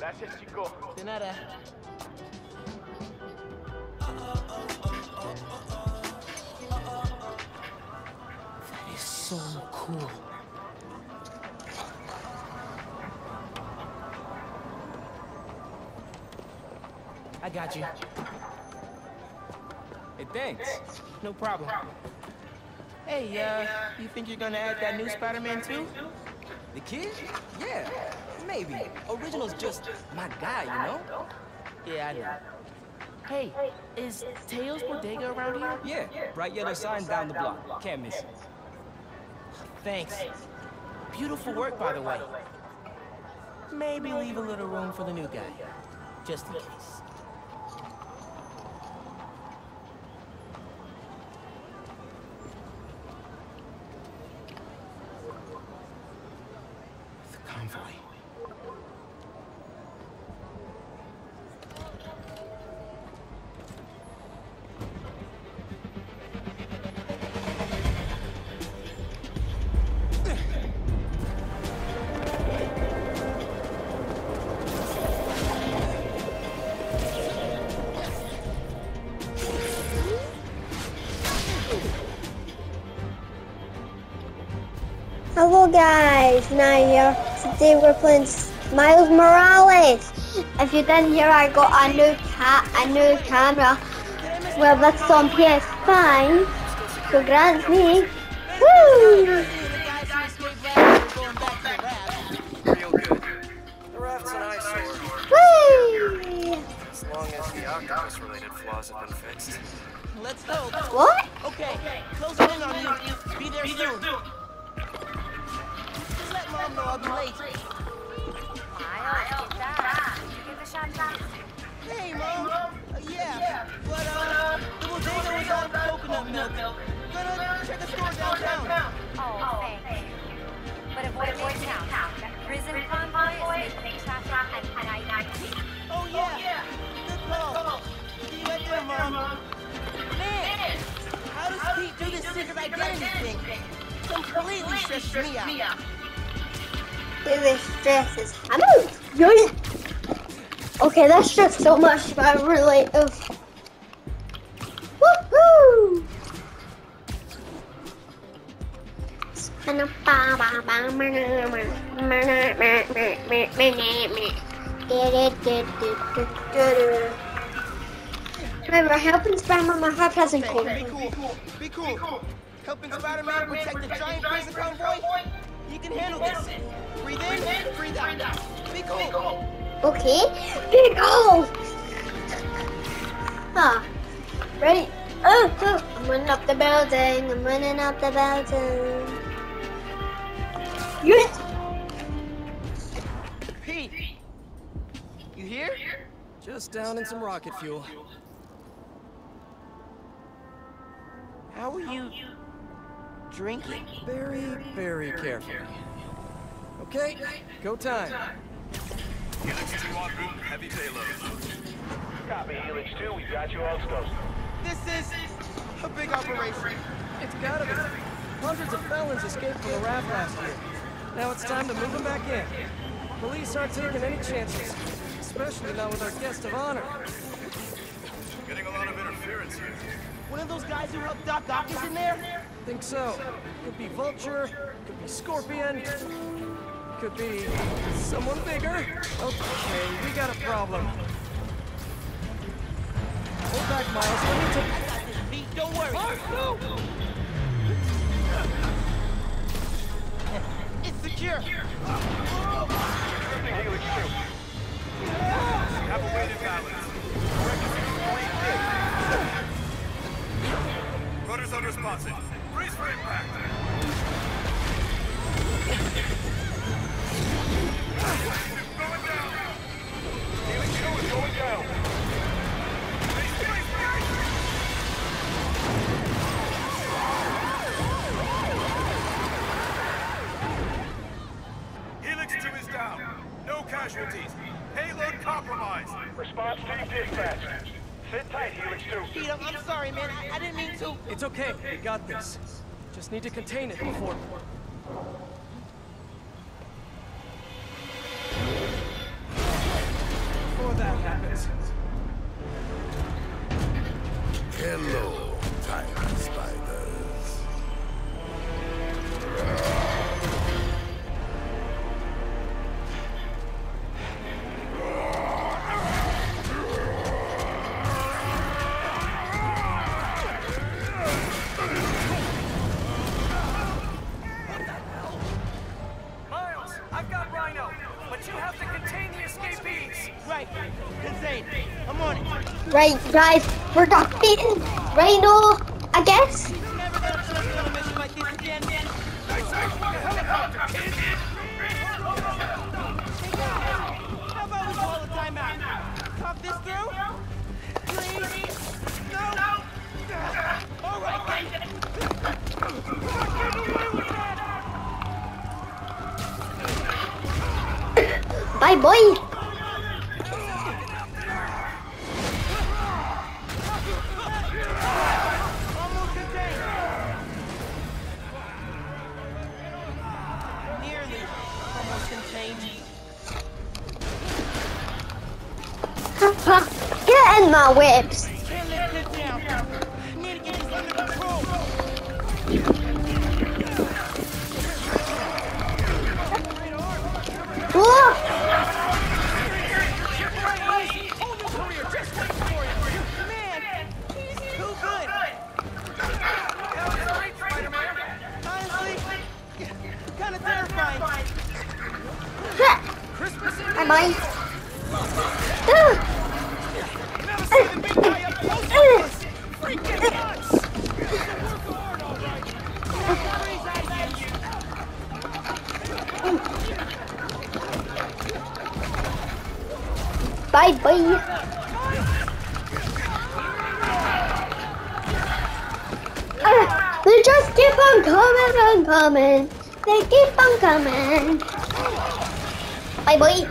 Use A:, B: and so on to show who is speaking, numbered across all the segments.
A: Gracias, chico.
B: De nada. That is so cool. I got you.
C: Hey, thanks.
B: No problem. Hey, you think you're gonna add that new Spider-Man too?
C: The kid? Yeah, maybe. Original's just my guy, you know?
B: Yeah, I know. Hey, is Teo's Bodega around here?
C: Yeah, bright yellow sign down the block. Can't miss it.
B: Thanks. Beautiful work, by the way. Maybe leave a little room for the new guy, just in case. The convoy.
D: Hello guys, Naya. Today we're playing Miles Morales. If you didn't hear, I got a new camera. Well, that's on PS5. Congrats me. Woo!
E: Real good. The raft's an eyesore.
D: Whee!
E: As long as the octopus-related flaws have been fixed.
B: Let's go.
D: What?
B: Okay, closing in on you. Be there soon. Just let Mom know I'll be late.
F: Miles, get that. Did you get the shot?
B: Hey, Mom. Yeah, but the bodega was on coconut milk. Gonna check a store downtown.
F: Oh, thanks. But avoid town. That prison convoy is making traffic and I
B: Oh yeah. Good call. See you right there, Mom. Man, how does Pete do this secret identity thing? Completely stresses me out.
D: This stresses. I'm out. Okay, that's stressed so much, but I really. Woohoo! Remember, helping Spider-Man, my heart hasn't cold.
B: Be cool. Helping Spider-Man protect the giant prison convoy? You can handle this. Breathe in, breathe out. Be cool.
D: Okay, big goal. Ready? I'm running up the building. Yes.
B: Pete, you here?
C: Just down in some rocket fuel.
B: How are you drinking?
C: Very, very carefully. Okay, go time.
A: Helix 2 en route, heavy payload. Copy, Helix 2, we've got you all scoped.
B: This is a big operation.
C: It's gotta be. Hundreds of felons escaped from the raft last year. Now it's time to move them back in. Police aren't taking any chances, especially not with our guest of honor.
A: Getting a lot of interference here.
B: One of those guys who helped Doc Ock is in there?
C: Think so. Could be Vulture, could be Scorpion, could be someone bigger. Okay, we got a problem. Hold back, Miles. Let me take...
B: I got this, Pete. Don't worry.
C: No!
B: It's secure.
A: Scripting Helix 2. Have a weighted balance. Rudder's unresponsive. Brace for impact. Going down. Helix 2 is going down. Helix 2 is down. No casualties. Payload compromised. Response team dispatched. Sit tight, Helix 2.
B: Pete, I'm sorry, man. I didn't mean to.
C: It's okay. We got this. Just need to contain it before... before that happens.
G: Hello, tiny spiders.
E: Miles, I've got Rhino, but you have to contain the escapees.
B: Right. Insane. I'm on it.
D: Right, guys, we're defeating Rhino, I guess.
B: Never gonna trust you on a mission like this again. How about we call a timeout? Talk this through? Please? No? All right, then.
D: Bye, boy.
B: Almost contained. Nearly almost contained.
D: Get in my whips.
B: Can't let this down. Need to get this under control.
D: Whoa!
B: Man, he's too good. Honestly, kind of terrifying.
D: Am I? Bye, bye. They just keep on coming and coming. They keep on coming. Bye, bye.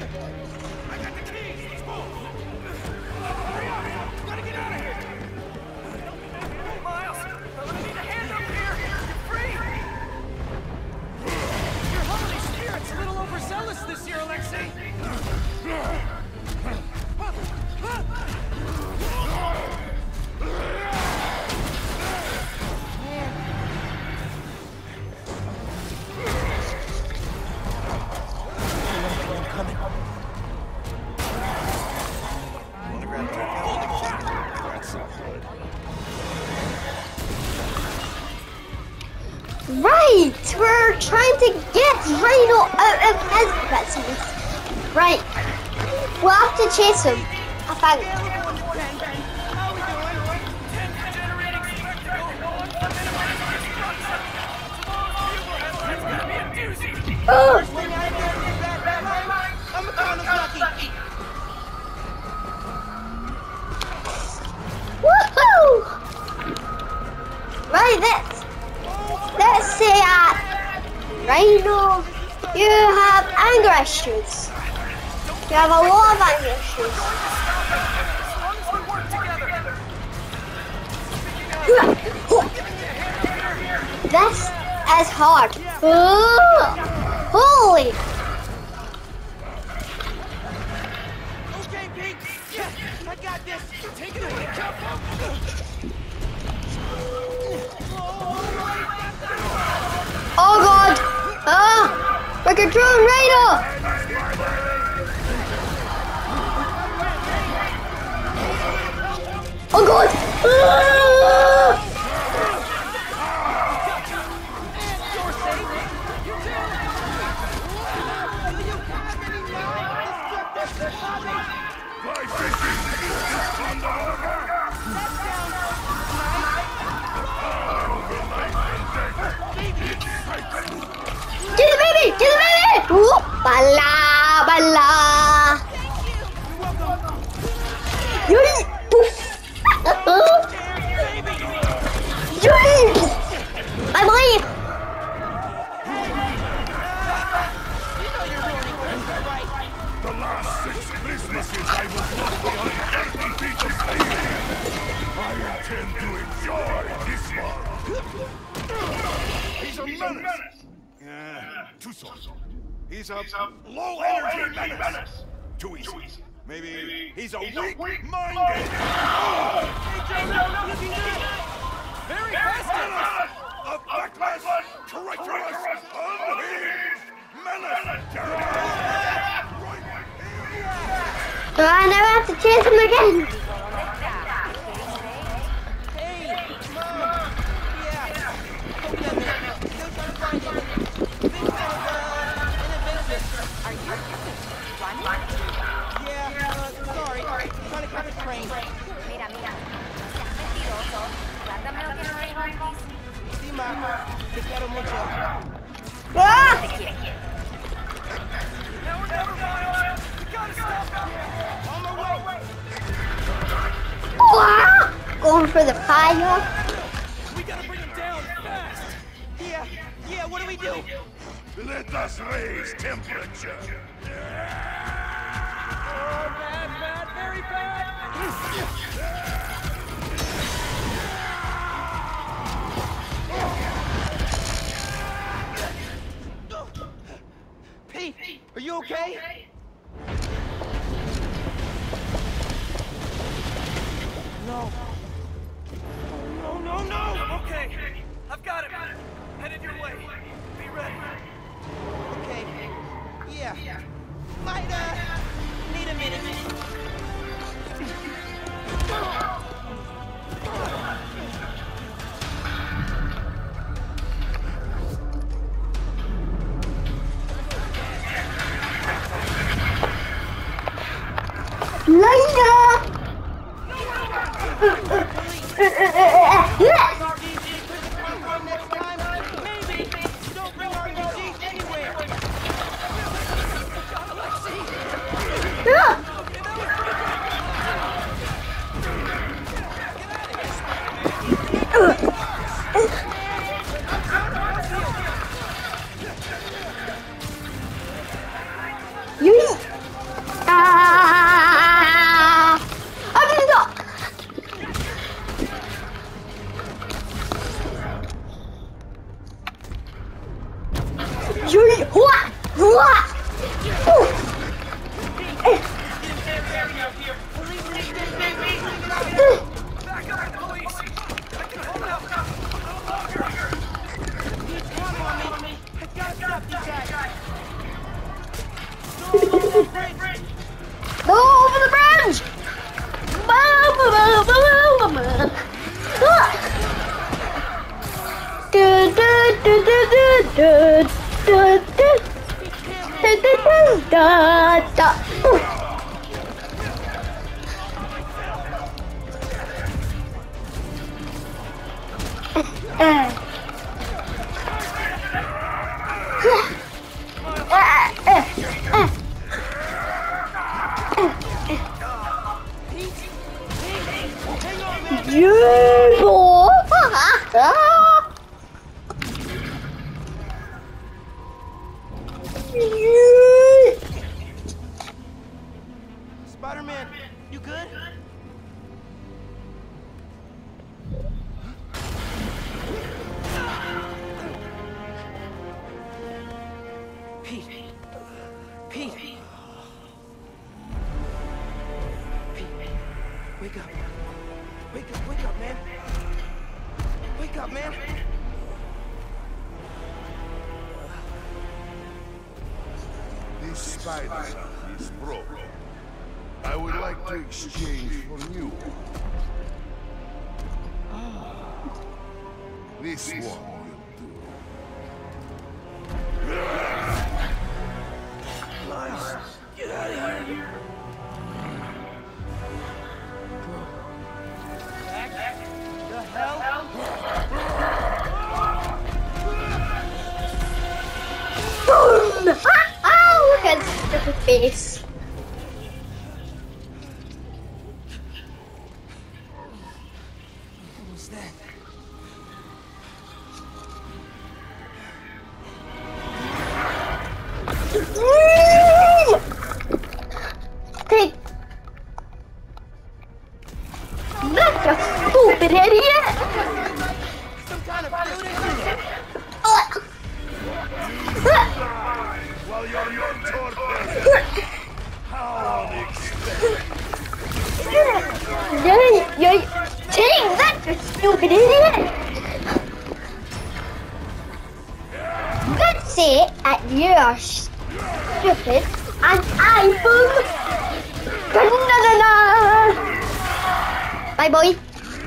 E: Miles, I'm gonna need a hand up here. You're free.
C: Your holiday spirit's a little overzealous this year, Alexei.
D: Right, we're trying to get Rhino out of his business. Right, we'll have to chase him. I think.
B: How we doing?
E: Generating spectacle. It's gonna be a doozy.
D: Oh,
B: When I get back, I'm McConnell's lucky.
D: woohoo! Right, let's say Rhino, you have anger issues. You have a lot of anger issues. This is hard. Oh, holy!
B: Okay, Pete. Yeah, I got this. Take it away, Capo.
D: Oh God! Ah! We're controlling Rhino! Oh God! Ah! Get the baby! Get the baby! Whoop! Bala! Bala! Yui! Poof! Yui! I'm live!
G: The last 6 businesses I was lucky on 80 feet of steel. I intend to enjoy this one. He's a menace. Too soft. He's a low-energy menace. Too easy. Maybe he's a weak-minded.
C: Very festive!
G: A backless, treacherous, unhinged menace, Jeremiah!
D: Do I never have to chase him again?
B: Hey, Mom. Yeah. Hold on a minute. Still trying to find him. Think an adventure.
F: Are you running?
B: Yeah, sorry. Trying to catch a train.
F: Mira, mira. No seas mentiroso. Cuéntame lo que no dejo.
B: Sí, Ma. Te quiero mucho.
D: Ah!
F: Te quiero.
E: Never, Miles! You gotta stop him!
B: On my way.
D: Ah! Going for the fire.
C: We gotta bring him down fast!
B: Yeah, what do we do?
G: Let us raise temperature.
C: Oh, bad, very bad!
B: Pete, are you okay? No. No.
E: Okay, I've got him. Headed your way. Be ready.
B: Okay. Yeah. Might, need a minute. Next time, maybe don't bring RPGs anywhere.
E: Back up, police! I can hold out no longer!
B: He's one on me. I gotta stop these guys.
D: Go over the bridge!
B: Spider-Man, you good? Pete. Wake up. Wake up, man. Wake up, man.
G: This spider is broken. I would like to exchange for new. This one will do.
B: Miles, get out of here. The hell?
D: Oh, look at his stupid face.
B: What was that?
D: Take. That's a stupid idiot.
B: Some kind of fruit in here.
G: While your mentor
D: say that you are stupid and I'm bye boy.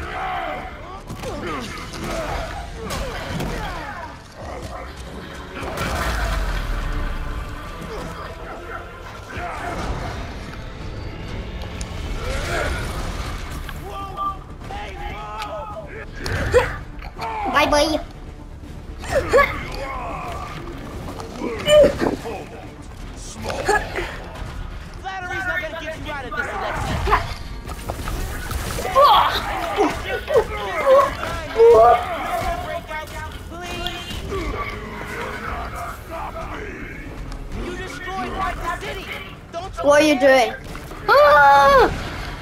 D: Bye boy.
B: Flattery's not gonna get you out of this, Alexi. You destroyed White City. Don't you?
D: What are you doing? Ah!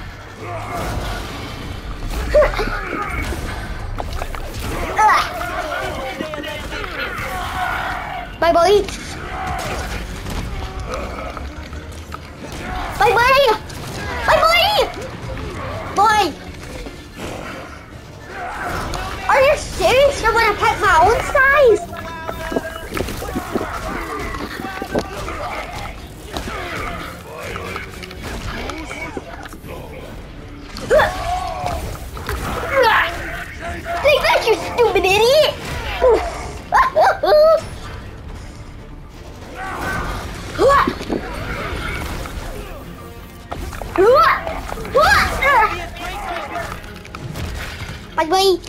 D: Bye boy. Bye boy. Bye boy. Boy. Are you serious? You're gonna pick my own size? Take that, you stupid idiot! Bye bye.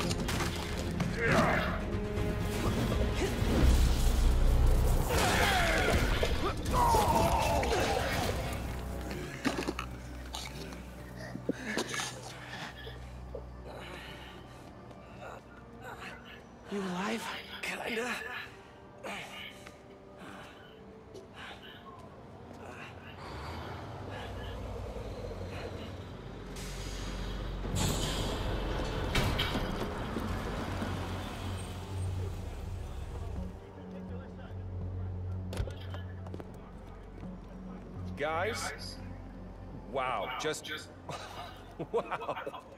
C: You alive? Kinda.
H: Guys? Wow, just... wow.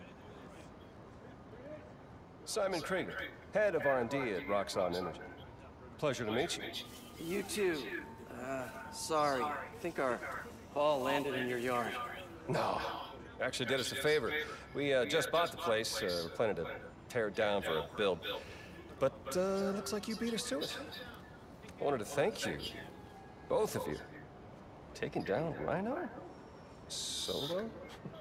H: Simon Krieger, head of R&D at Roxxon Energy. Pleasure to meet you.
C: You too. Sorry. I think our ball landed in your yard.
H: No. Actually did us a favor. We just bought the place. We're planning to tear it down for a build. But looks like you beat us to it. I wanted to thank you. Both of you. Taking down Rhino? Solo?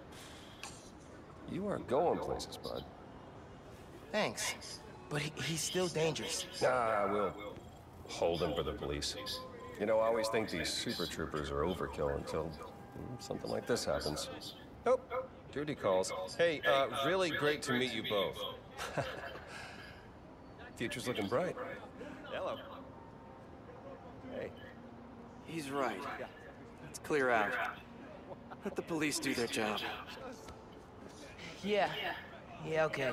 H: You are going places, bud.
B: Thanks. But he's still dangerous.
H: Nah, we'll hold him for the police. You know, I always think these super troopers are overkill until something like this happens. Oh, duty calls. Hey, really great to meet you both. Future's looking bright. Hello. Hey.
C: He's right. Let's clear out. Let the police do their job.
B: Yeah. Yeah, okay.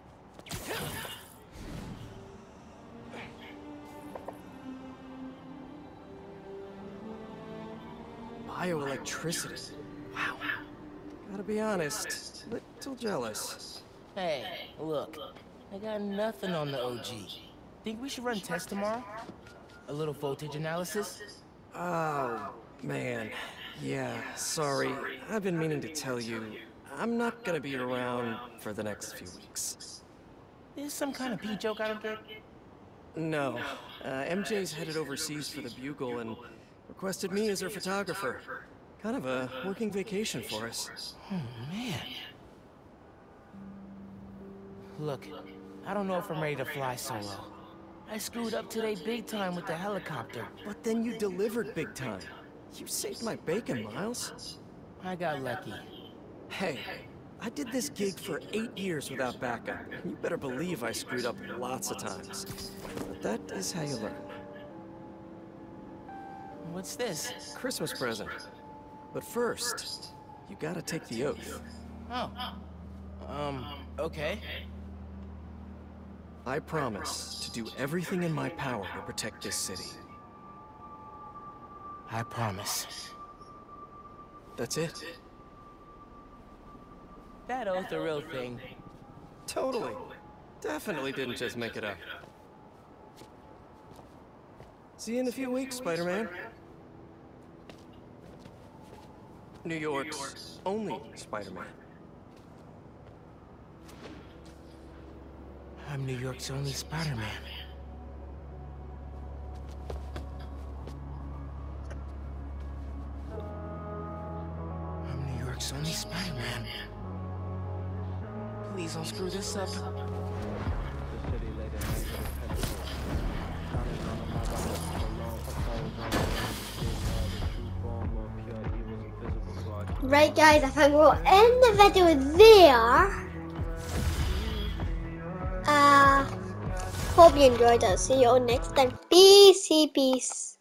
C: Bioelectricity. Wow. Gotta be honest, little jealous.
B: Hey, look. I got nothing on the OG. Think we should run tests tomorrow? A little voltage analysis?
C: Oh, man. Yeah, sorry. I've been meaning to tell you. I'm not gonna be around for the next few weeks.
B: Is some kind of pee joke I don't get?
C: No. MJ's headed overseas for the Bugle and requested me as her photographer. Kind of a working vacation for us.
B: Oh, man. Look, I don't know if I'm ready to fly solo. I screwed up today big time with the helicopter.
C: But then you delivered big time. You saved my bacon, Miles.
B: I got lucky.
C: Hey, I did this gig for 8 years without backup. You better believe I screwed up lots of times. But that is how you learn.
B: What's this?
C: Christmas present. But first, you gotta take the oath.
B: Oh. Okay.
C: I promise to do everything in my power to protect this city.
B: I promise.
C: That's it.
B: That oath a real thing.
C: Totally. Definitely didn't just make it up. See you in a few weeks, Spider-Man. New York's only Spider-Man.
B: I'm New York's only Spider-Man. I'm New York's only Spider-Man. Please don't screw this up.
D: Right guys, I think we'll end the video there. Hope you enjoyed it. See you all next time. Peace.